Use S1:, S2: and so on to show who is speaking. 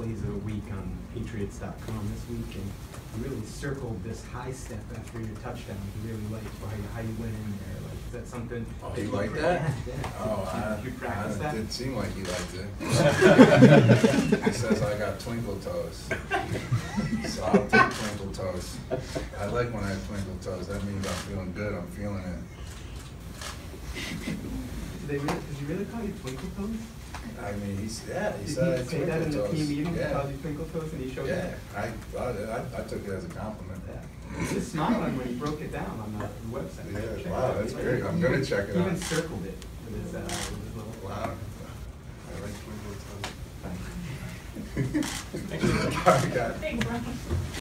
S1: plays of the week on Patriots.com this week, and you really circled this high step after your touchdown. You really liked how you went in there. Like, is that something?
S2: Oh,
S1: that
S2: you like that?
S1: Yeah.
S2: Oh,
S1: you practice that?
S2: It seemed like he liked it. He says I got twinkle toes, so I'll take twinkle toes. I like when I have twinkle toes. That means I'm feeling good. I'm feeling it.
S1: Does he really call you Twinkle Toes?
S2: I mean, he said I
S1: Did
S2: had
S1: he say that in the
S2: twinkle
S1: team meeting?
S2: toes.
S1: He
S2: Yeah.
S1: called you Twinkle Toes, and he showed
S2: Yeah,
S1: that?
S2: I took it as a compliment.
S1: Yeah. He was smiling when he broke it down on the website.
S2: Yeah,
S1: Check
S2: wow,
S1: it out.
S2: that's
S1: He
S2: great. I'm gonna check it
S1: He
S2: out.
S1: even circled it with his little.
S2: Wow.
S3: I like twinkle toes.
S1: Thank you.
S2: All right, got it.
S4: Thanks, Ron.